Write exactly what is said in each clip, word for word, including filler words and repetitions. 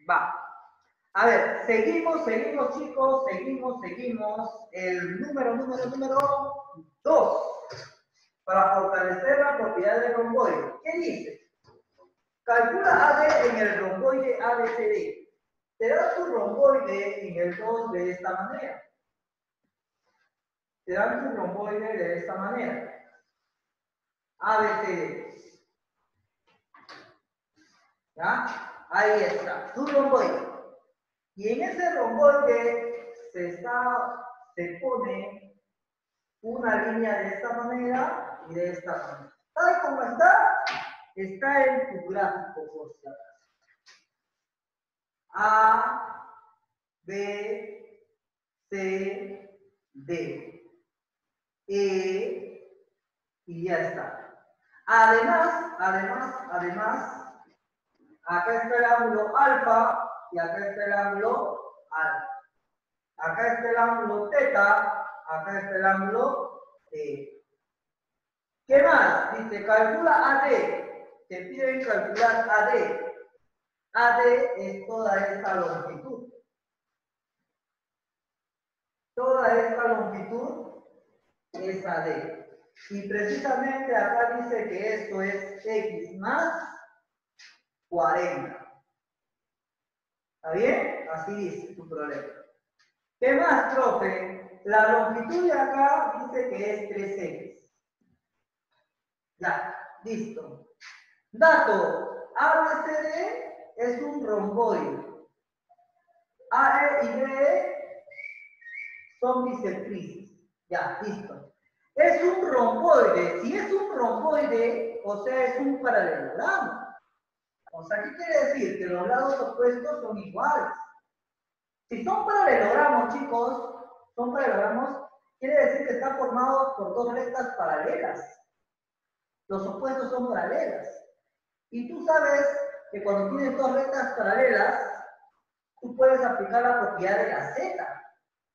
Va. A ver, seguimos, seguimos, chicos, seguimos, seguimos. El número, número, número dos. Para fortalecer la propiedad del romboide. ¿Qué dice? Calcula A D en el romboide A B C D. Te da tu romboide en el dos de esta manera. Te dan tu romboide de esta manera. A B C D. ¿Ya? Ahí está, tu romboide. Y en ese romboide se, está, se pone una línea de esta manera y de esta manera. Tal como está, está en tu gráfico, por si acaso. A, B, C, D, E, y ya está. Además, además, además, acá está el ángulo alfa y acá está el ángulo alfa. Acá está el ángulo teta, acá está el ángulo T. ¿Qué más? Dice, calcula A D. Te piden calcular A D. A D es toda esta longitud. Toda esta longitud es A D. Y precisamente acá dice que esto es X más cuarenta. ¿Está bien? Así dice tu problema. ¿Qué más, profe? La longitud de acá dice que es tres X. Ya, listo. Dato, A B C D es un romboide. A E y B son bisectrices. Ya, listo. Es un romboide. Si es un romboide, o sea, es un paralelogramo. O sea, ¿qué quiere decir? Que los lados opuestos son iguales. Si son paralelogramos, chicos, son paralelogramos, quiere decir que está formado por dos rectas paralelas. Los opuestos son paralelas. Y tú sabes que cuando tienes dos rectas paralelas, tú puedes aplicar la propiedad de la z.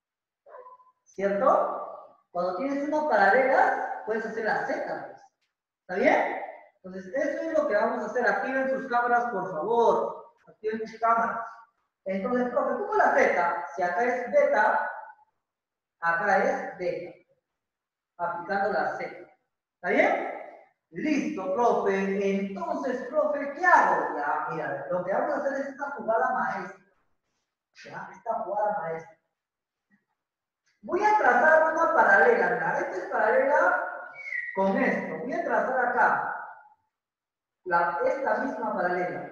¿Cierto? Cuando tienes una paralela, puedes hacer la z. Pues. ¿Está bien? Entonces, eso es lo que vamos a hacer. Activen sus cámaras, por favor. Activen sus cámaras. Entonces, profe, tú con la z, si acá es beta, acá es beta. Aplicando la z. ¿Está bien? Listo, profe. Entonces, profe, ¿qué hago? Ya, mira, lo que vamos a hacer es esta jugada maestra. ¿Ya? Esta jugada maestra. Voy a trazar una paralela. Mira, esta es paralela con esto. Voy a trazar acá la, esta misma paralela.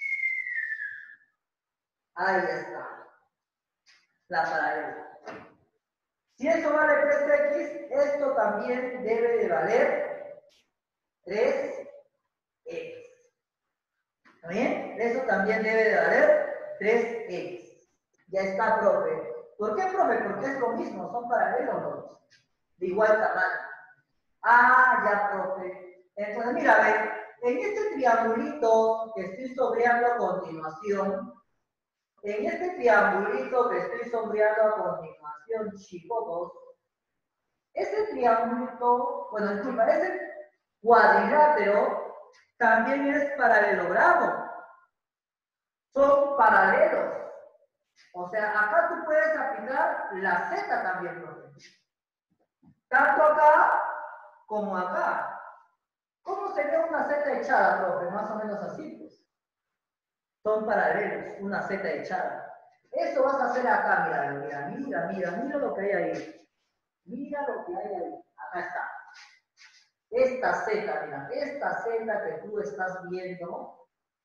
Ahí está. La paralela. Si eso vale tres X, esto también debe de valer tres X. ¿Está bien? Eso también debe de valer tres X. Ya está, profe. ¿Por qué, profe? Porque es lo mismo, son paralelos los de igual tamaño. Ah, ya, profe. Entonces, mira, ve, en este triangulito que estoy sombreando a continuación, en este triangulito que estoy sombreando a continuación, chicos, ese triangulito, bueno, disculpa, ese cuadrilátero también es paralelogramo. Son paralelos. O sea, acá tú puedes aplicar la z también, profe. Tanto acá como acá. ¿Cómo sería una z echada, profe? Más o menos así, pues. Son paralelos, una z echada. Eso vas a hacer acá, mira, mira, mira, mira, mira lo que hay ahí. Mira lo que hay ahí. Acá está. Esta z, mira, esta z que tú estás viendo,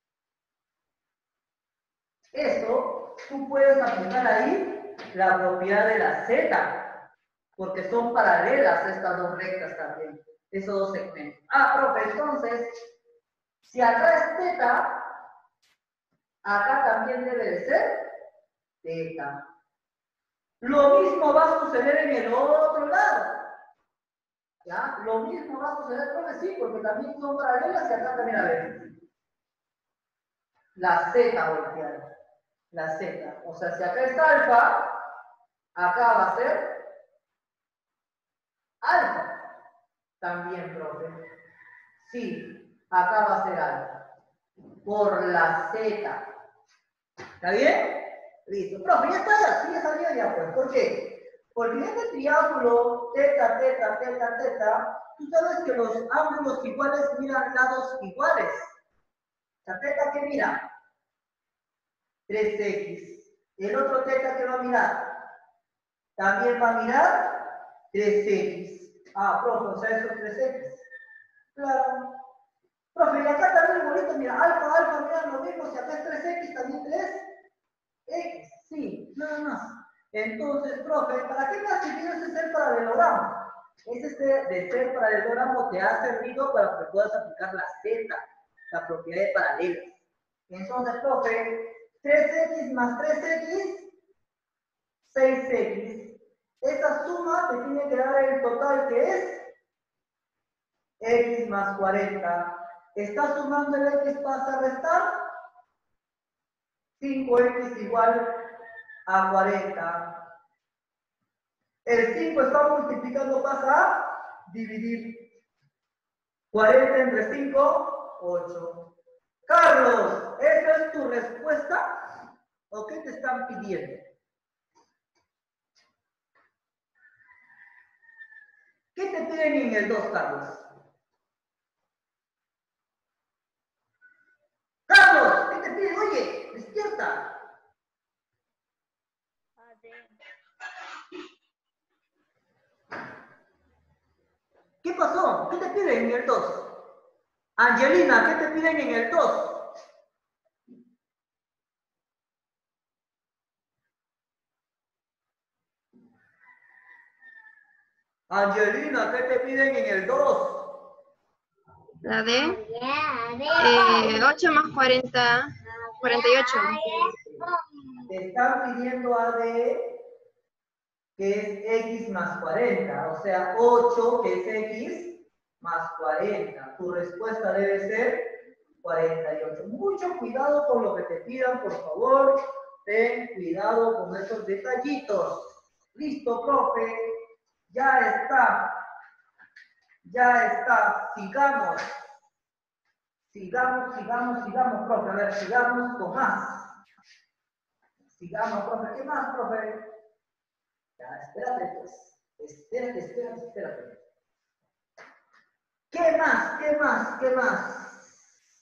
eso, tú puedes aplicar ahí la propiedad de la z, porque son paralelas estas dos rectas también, esos dos segmentos. Ah, profe, entonces, si acá es teta, acá también debe de ser teta. Lo mismo va a suceder en el otro lado. ¿Ya? Lo mismo va a suceder, profe, sí, porque también son paralelas y acá también, a ver. La z volteada. La z. O sea, si acá es alfa, acá va a ser alfa. También, profe. Sí, acá va a ser alfa. Por la z. ¿Está bien? Listo. Profe, ya está ya, sí, ya salió ya, pues. ¿Por qué? Porque en este triángulo, teta, teta, teta, teta, tú sabes que los ángulos iguales miran lados iguales. La teta, ¿qué mira? tres equis. El otro teta, ¿qué va a mirar? También va a mirar tres equis. Ah, profe, o sea, eso es tres equis. Claro. Profe, y acá también igualito, mira, alfa, alfa, mira lo mismo, si acá es tres equis, también tres equis. Sí, nada más. Entonces, profe, ¿para qué me ha servido ese ser paralelogramo? Ese de ser paralelogramo te ha servido para que puedas aplicar la z, la propiedad de paralelos. Entonces, profe, tres equis más tres equis, seis equis. Esa suma te tiene que dar el total que es x más cuarenta. ¿Estás sumando el x, pasa a restar? cinco equis igual a cuarenta. El cinco está multiplicando, pasa a dividir. cuarenta entre cinco, ocho. Carlos, ¿esa es tu respuesta? ¿O qué te están pidiendo? ¿Qué te piden en el dos, Carlos? Carlos, ¿qué te piden? Oye, despierta. ¿Qué pasó? ¿Qué te piden en el dos? Angelina, ¿qué te piden en el dos? Angelina, ¿qué te piden en el dos? La D. Eh, ocho más cuarenta. cuarenta y ocho. Te están pidiendo A D, que es X más cuarenta. O sea, ocho, que es X, más cuarenta. Tu respuesta debe ser cuarenta y ocho. Mucho cuidado con lo que te pidan, por favor. Ten cuidado con esos detallitos. Listo, profe. Ya está. Ya está. Sigamos. Sigamos, sigamos, sigamos, profe. A ver, sigamos con más. Sigamos, profe. ¿Qué más, profe? Ya, espérate, pues. Espérate, espérate, espérate. ¿Qué más? ¿Qué más? ¿Qué más?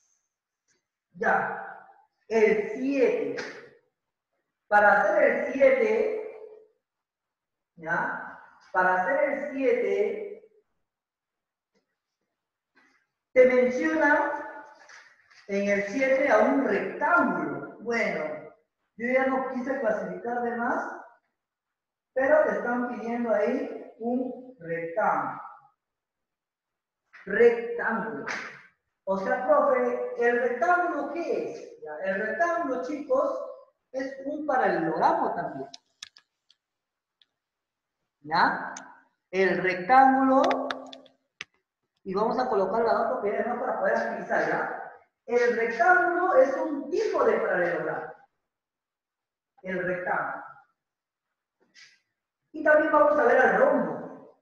Ya. El siete. Para hacer el siete, ¿ya? Para hacer el siete, te menciona en el siete a un rectángulo. Bueno, yo ya no quise clasificar de más, pero te están pidiendo ahí un rectángulo. Rectángulo. O sea, profe, ¿el rectángulo qué es? ¿Ya? El rectángulo, chicos, es un paralelogramo también. ¿Ya? El rectángulo, y vamos a colocar la otra propiedad ¿no? para poder agilizar, ¿ya? El rectángulo es un tipo de paralelogramo. El rectángulo. Y también vamos a ver al rombo.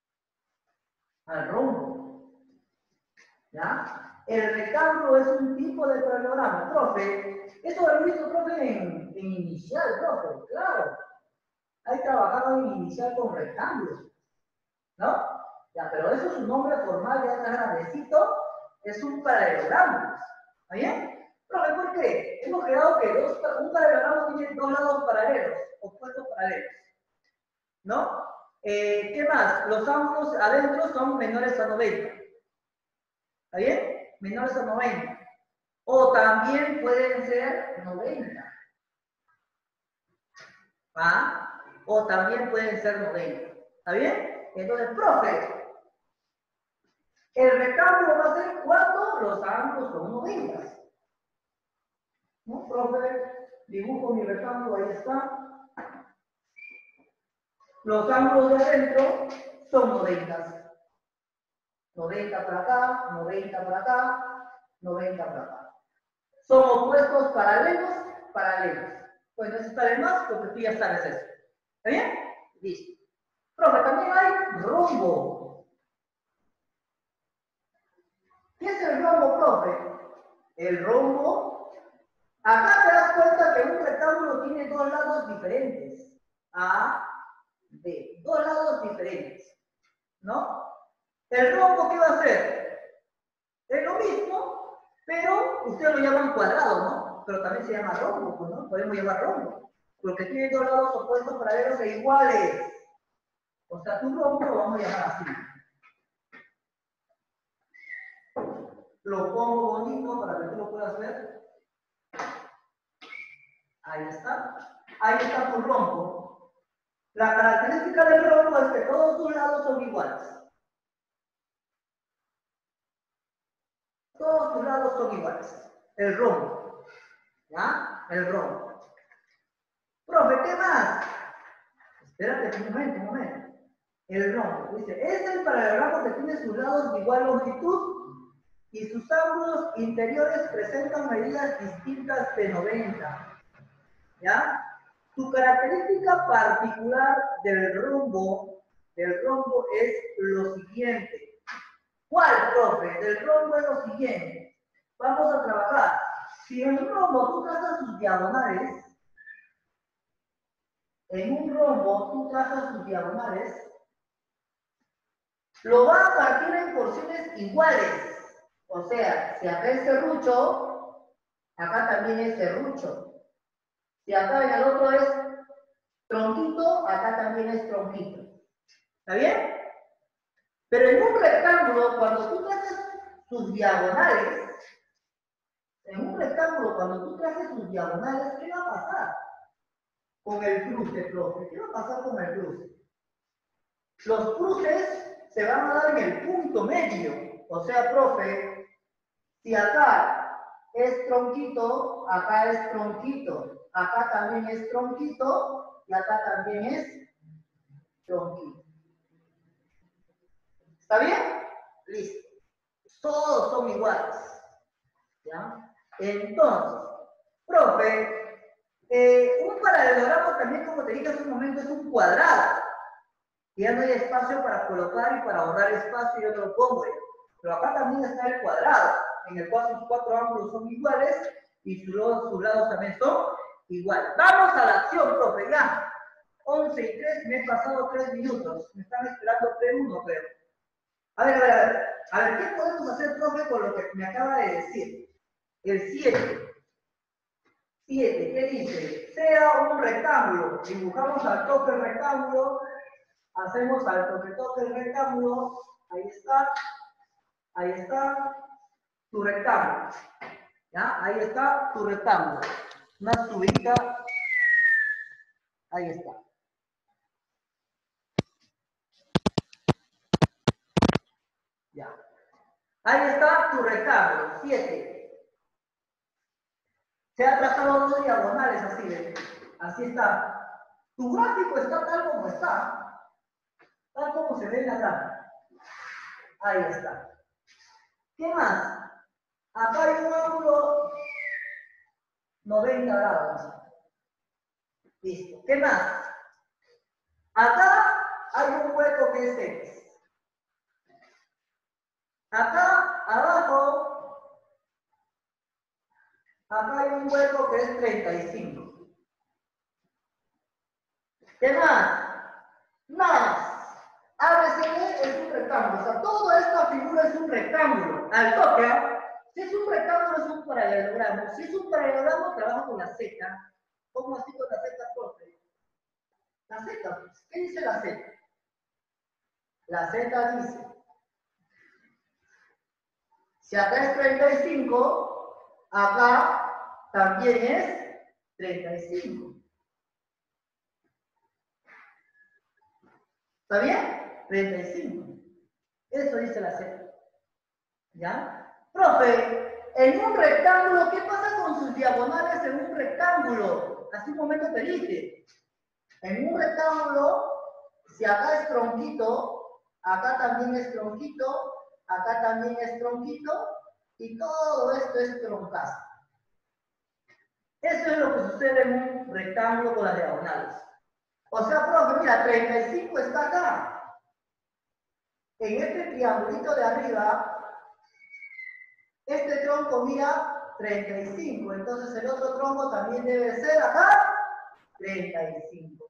Al rombo. ¿Ya? El rectángulo es un tipo de paralelogramo. Profe, eso lo he visto, profe, en, en inicial, profe, claro. Hay trabajado en inicial con rectángulos. ¿No? Ya, pero eso es un nombre formal, ya está grandecito, es un paralelogramo. ¿Está bien? Profe, ¿por qué? Hemos creado que dos, un paralelogramo tiene dos lados paralelos, opuestos paralelos. ¿No? Eh, ¿Qué más? Los ángulos adentro son menores a noventa. ¿Está bien? Menores a noventa. O también pueden ser noventa. ¿Ah? O también pueden ser noventa. ¿Está bien? Entonces, profe, el rectángulo va a ser cuando los ángulos son noventa. ¿No, profe? Dibujo mi rectángulo, ahí está. Los ángulos de adentro son noventa. noventa para acá, noventa para acá, noventa para acá. Son opuestos paralelos, paralelos. Pues no necesitaré más porque tú ya sabes eso. ¿Está bien? Listo. Profe, también hay rombo. ¿Qué es el rombo, profe? El rombo. Acá te das cuenta que un diferentes. A, B. Dos lados diferentes. ¿No? ¿El rombo qué va a hacer? Es lo mismo, pero ustedes lo llaman cuadrado, ¿no? Pero también se llama rombo, pues, ¿no? Podemos llamar rombo. Porque tiene dos lados opuestos paralelos e iguales. O sea, tu rombo lo vamos a llamar así. Lo pongo bonito para que tú lo puedas ver. Ahí está. Ahí está tu rombo. La característica del rombo es que todos sus lados son iguales. Todos sus lados son iguales. El rombo. ¿Ya? El rombo. Profe, ¿qué más? Espérate un momento, un momento. El rombo. Dice, es el paralelogramo que tiene sus lados de igual longitud y sus ángulos interiores presentan medidas distintas de noventa. ¿Ya? Su característica particular del rombo, del rombo es lo siguiente. ¿Cuál, profe? Del rombo es lo siguiente. Vamos a trabajar. Si en un rombo tú trazas sus diagonales, en un rombo tú trazas sus diagonales, lo va a partir en porciones iguales. O sea, si acá es serrucho, acá también es serrucho. Si acá en el otro es tronquito, acá también es tronquito. ¿Está bien? Pero en un rectángulo, cuando tú trazas sus diagonales, en un rectángulo, cuando tú traces sus diagonales, ¿qué va a pasar con el cruce, profe? ¿Qué va a pasar con el cruce? Los cruces se van a dar en el punto medio. O sea, profe, si acá es tronquito, acá es tronquito, acá también es tronquito y acá también es tronquito. ¿Está bien? Listo. Todos son iguales. ¿Ya? Entonces, profe, eh, un paralelogramo también, como te dije hace un momento, es un cuadrado. Ya no hay espacio para colocar y para ahorrar espacio, yo te lo pongo. Pero acá también está el cuadrado, en el cual sus cuatro ángulos son iguales y sus lados, sus lados también son iguales. Vamos a la acción, profe, ya. once y tres, me he pasado tres minutos. Me están esperando tres uno, creo. A ver, a ver, a ver. A ver, ¿qué podemos hacer, profe, con lo que me acaba de decir? El siete. siete, ¿qué dice? Sea un rectángulo. Dibujamos al toque el rectángulo. Hacemos al toque toque el rectángulo. Ahí está. Ahí está tu rectángulo. ¿Ya? Ahí está tu rectángulo. Una subida. Ahí está. Ya. Ahí está tu rectángulo. siete. Se ha trazado dos diagonales así, ¿ves? Así está. Tu gráfico está tal como está. Tal como se ve en la gráfica. Ahí está. ¿Qué más? Acá hay un ángulo noventa grados. Listo. ¿Qué más? Acá hay un hueco que es X. Acá abajo, acá hay un hueco que es treinta y cinco. ¿Qué más? Más. A B C D es un rectángulo. O sea, toda esta figura es un rectángulo. Al toque, si es un rectángulo, es un paralelogramo. Si es un paralelogramo, trabaja con la Z. ¿Cómo así con la Z, profe? La Z, pues. ¿Qué dice la Z? La Z dice, si acá es treinta y cinco, acá también es treinta y cinco. ¿Está bien? treinta y cinco. Eso dice la Z. ¿Ya? Profe, en un rectángulo, ¿qué pasa con sus diagonales en un rectángulo? Hace un momento te dije. En un rectángulo, si acá es tronquito, acá también es tronquito, acá también es tronquito, y todo esto es troncazo. Eso es lo que sucede en un rectángulo con las diagonales. O sea, profe, mira, treinta y cinco está acá. En este triangulito de arriba, este tronco mira treinta y cinco, entonces el otro tronco también debe ser acá treinta y cinco.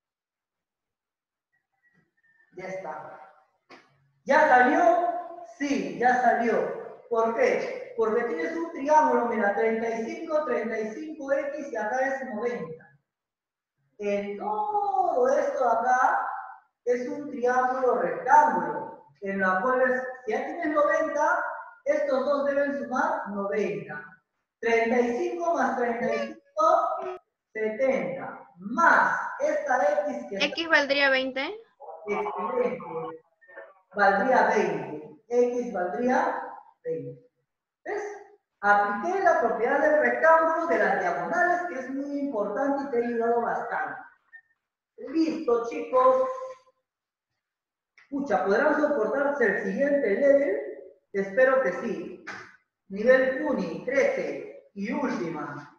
Ya está. ¿Ya salió? Sí, ya salió. ¿Por qué? Porque tienes un triángulo, mira, treinta y cinco, treinta y cinco x y acá es noventa. En todo esto de acá es un triángulo rectángulo, en la cual, si ya tienes noventa, estos dos deben sumar noventa. treinta y cinco más treinta y cinco, setenta. Más esta x que X valdría veinte. excelente, valdría veinte. X valdría veinte. ¿Ves? Apliqué la propiedad del rectángulo de las diagonales, que es muy importante y te ha ayudado bastante. Listo, chicos. Pucha, ¿podrán soportarse el siguiente level? Espero que sí. Nivel Uni, trece. Y última.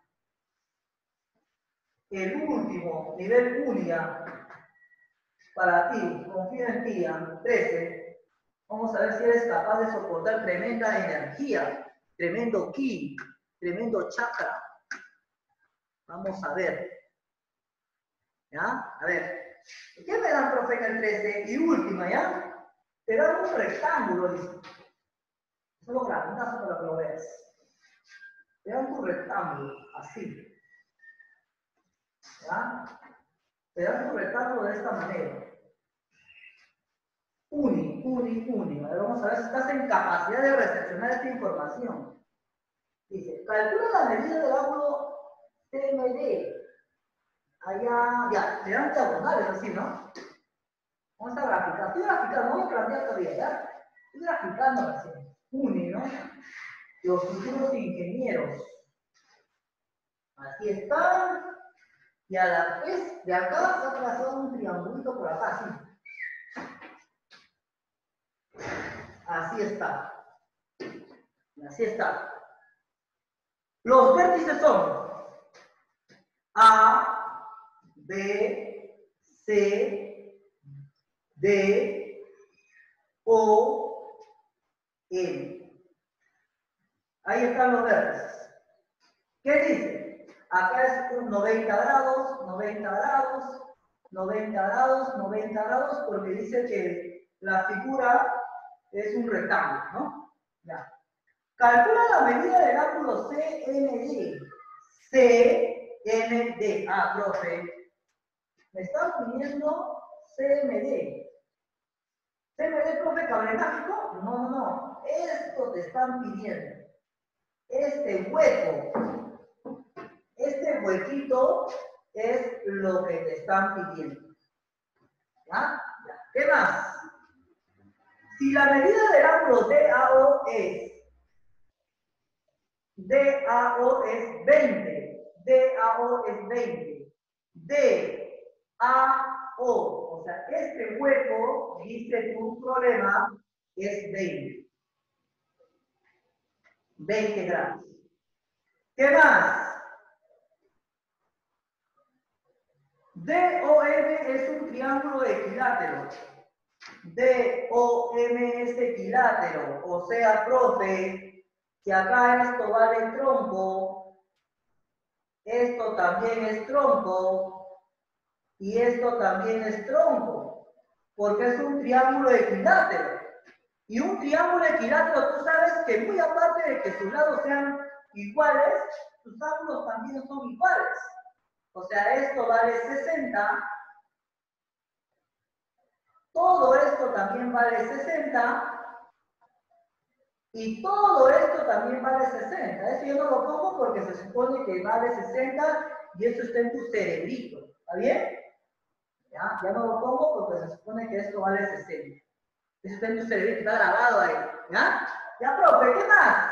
El último, nivel Unia. Para ti, confío en ti, trece. Vamos a ver si eres capaz de soportar tremenda energía, tremendo ki, tremendo chakra. Vamos a ver. ¿Ya? A ver. ¿Qué me dan, profe, en el trece? Y última, ¿ya? Te dan un rectángulo, dice. Solo grandazo para que lo veas. Te dan un rectángulo, así. ¿Ya? Te dan un rectángulo de esta manera. Uni, uni, uni. A ver, vamos a ver si estás en capacidad de recepcionar esta información. Dice, calcula la medida del ángulo C M D. Allá, ya, te dan diagonales así, ¿no? Vamos a graficar. Estoy graficando, no voy a plantear todavía, ¿ya? Estoy graficando así. Uni, ¿no? Los futuros ingenieros. Así están. Y a la vez, de acá se ha trazado un triangulito por acá, así. Así está. Así está. Los vértices son A, B, C, D, O, M. Ahí están los vértices. ¿Qué dice? Acá es un noventa grados, noventa grados, noventa grados, noventa grados, porque dice que la figura es un rectángulo, ¿no? Ya. Calcula la medida del ángulo C M D. C M D. Ah, profe. Me están pidiendo C M D. ¿C M D, profe, cable mágico? No, no, no. Esto te están pidiendo. Este hueco. Este huequito es lo que te están pidiendo. ¿Ya? Ya. ¿Qué más? Si la medida del ángulo D A O es D A O es veinte. D A O es veinte. D A O, o sea, este hueco, dice tu problema, es veinte. veinte grados. ¿Qué más? D O M es un triángulo equilátero. D O M es equilátero. O sea, profe, que acá esto vale tronco, esto también es tronco, y esto también es tronco, porque es un triángulo equilátero. Y un triángulo equilátero, tú sabes que muy aparte de que sus lados sean iguales, sus ángulos también son iguales. O sea, esto vale sesenta, todo esto también vale sesenta, y todo esto también vale sesenta. Eso yo no lo pongo porque se supone que vale sesenta y eso está en tu cerebrito. ¿Está bien? Ya, ya no lo pongo porque se supone que esto vale sesenta. Eso está en tu cerebrito, está grabado ahí. ¿Ya? Ya, profe, ¿qué más?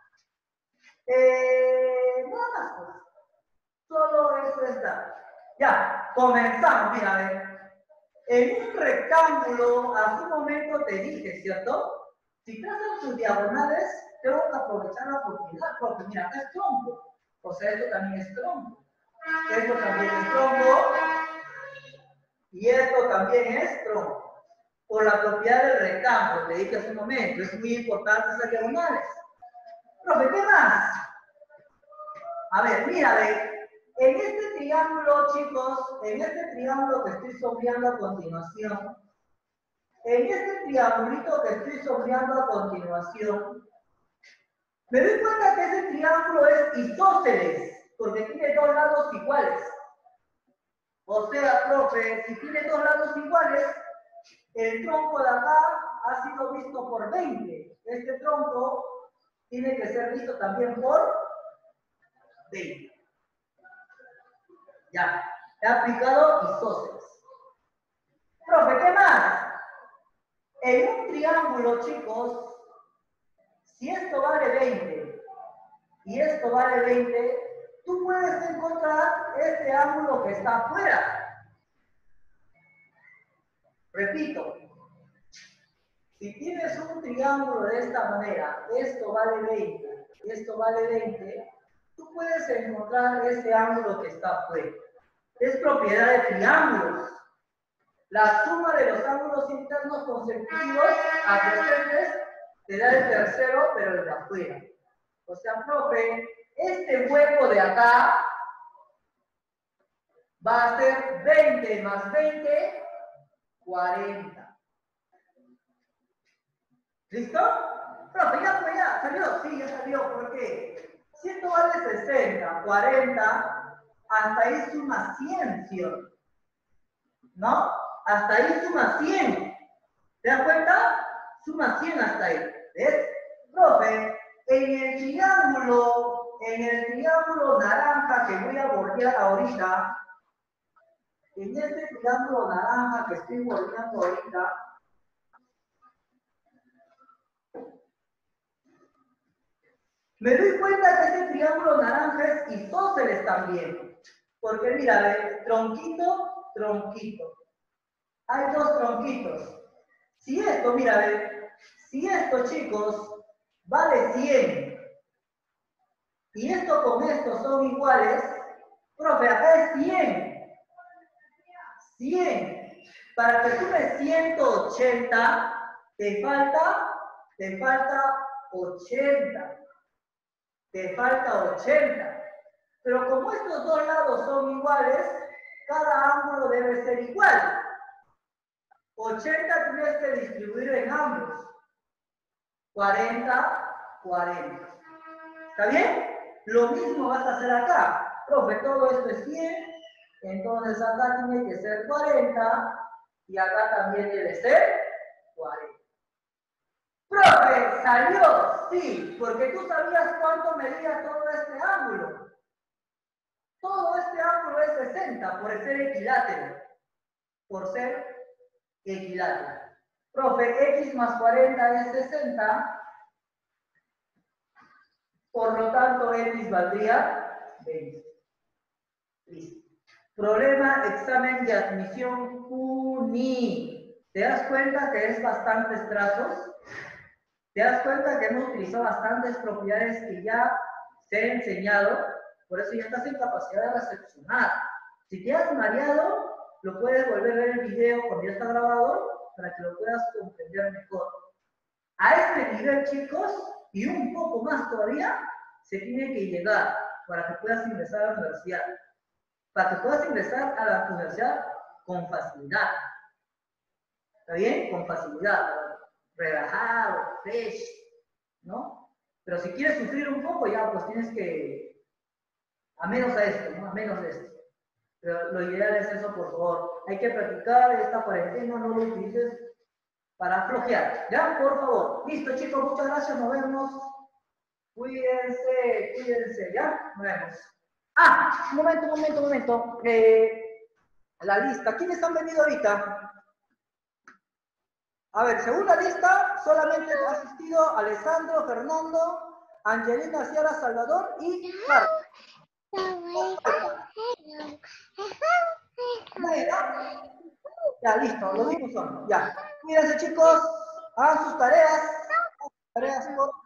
Eh, nada más, pues. Solo eso está. Ya, comenzamos, mira, a ver. En un rectángulo, hace un momento te dije, ¿cierto? Si trazan sus diagonales, tengo que aprovechar la oportunidad, porque mira, acá es tronco. O sea, esto también es tronco. Esto también es tronco. Y esto también es tronco. Por la propiedad del rectángulo, te dije hace un momento, es muy importante esas diagonales. Profe, ¿qué más? A ver, mira, ve. En este triángulo, chicos, en este triángulo que estoy sombreando a continuación, en este triangulito que estoy sombreando a continuación, me doy cuenta que ese triángulo es isósceles, porque tiene dos lados iguales. O sea, profe, si tiene dos lados iguales, el tronco de acá ha sido visto por veinte. Este tronco tiene que ser visto también por veinte. Ya, he aplicado isósceles. Profe, ¿qué más? En un triángulo, chicos, si esto vale veinte y esto vale veinte, tú puedes encontrar este ángulo que está afuera. Repito, si tienes un triángulo de esta manera, esto vale veinte y esto vale veinte, tú puedes encontrar este ángulo que está afuera. Es propiedad de triángulos. La suma de los ángulos internos consecutivos adyacentes te da el tercero, pero el de afuera. O sea, profe, este hueco de acá va a ser veinte más veinte, cuarenta. ¿Listo? Profe, ya fue, ya salió. Sí, ya salió. ¿Por qué? Si esto vale sesenta, cuarenta, hasta ahí suma cien, ¿sí? ¿No? Hasta ahí suma cien. ¿Te das cuenta? Suma cien hasta ahí. ¿Ves? Profe, en el triángulo, en el triángulo naranja que voy a bordear ahorita, en este triángulo naranja que estoy bordeando ahorita, me doy cuenta que este triángulo naranja es isósceles también. Porque mira, ve, tronquito, tronquito. Hay dos tronquitos. Si esto, mira, ve, si esto, chicos, vale cien, y esto con esto son iguales, profe, acá es cien. cien. Para que sume ciento ochenta, te falta, te falta ochenta. Te falta ochenta. Pero como estos dos lados son iguales, cada ángulo debe ser igual. ochenta tienes que distribuir en ambos. cuarenta, cuarenta. ¿Está bien? Lo mismo vas a hacer acá. Profe, todo esto es cien, entonces acá tiene que ser cuarenta y acá también debe ser cuarenta. Profe, salió, sí, porque tú sabías cuánto medía todo este ángulo. Todo este ángulo es sesenta por ser equilátero. Por ser equilátero. Profe, x más cuarenta es sesenta. Por lo tanto, x valdría veinte. Listo. Problema, examen de admisión Q N I. ¿Te das cuenta que es bastantes trazos? ¿Te das cuenta que hemos utilizado bastantes propiedades que ya se han enseñado? Por eso ya estás en capacidad de recepcionar. Si te has mareado, lo puedes volver a ver el video cuando ya está grabado para que lo puedas comprender mejor. A este nivel, chicos, y un poco más todavía, se tiene que llegar para que puedas ingresar a la universidad. Para que puedas ingresar a la universidad con facilidad. ¿Está bien? Con facilidad. Relajado, fresh, ¿no? Pero si quieres sufrir un poco, ya pues tienes que, a menos a esto, ¿no? A menos de esto. Pero lo ideal es eso, por favor. Hay que practicar esta cuarentena, no lo utilices para flojear, ¿ya? Por favor. Listo, chicos, muchas gracias, nos vemos. Cuídense, cuídense, ¿ya? Nos vemos. Ah, un momento, un momento, un momento. Eh, la lista. ¿Quiénes han venido ahorita? A ver, según la lista, solamente ha asistido Alessandro, Fernando, Angelina, Ciara, Salvador y Carlos. Ya, listo, los mismos son. Ya. Cuídense, chicos. Hagan sus tareas. Tareas por